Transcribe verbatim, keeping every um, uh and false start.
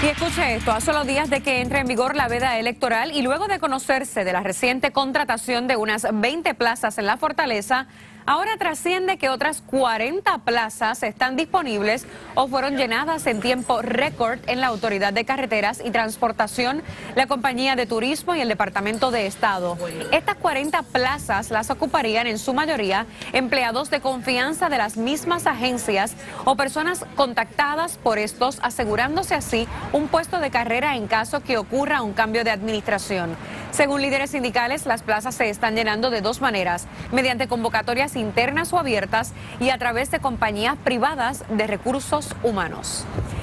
Y escuche esto, a solo días de que entre en vigor la veda electoral y luego de conocerse de la reciente contratación de unas veinte plazas en la Fortaleza, ahora trasciende que otras cuarenta plazas están disponibles o fueron llenadas en tiempo récord en la Autoridad de Carreteras y Transportación, la Compañía de Turismo y el Departamento de Estado. Estas cuarenta plazas las ocuparían en su mayoría empleados de confianza de las mismas agencias o personas contactadas por estos, asegurándose así un puesto de carrera en caso que ocurra un cambio de administración. Según líderes sindicales, las plazas se están llenando de dos maneras, mediante convocatorias internas o abiertas y a través de compañías privadas de recursos humanos.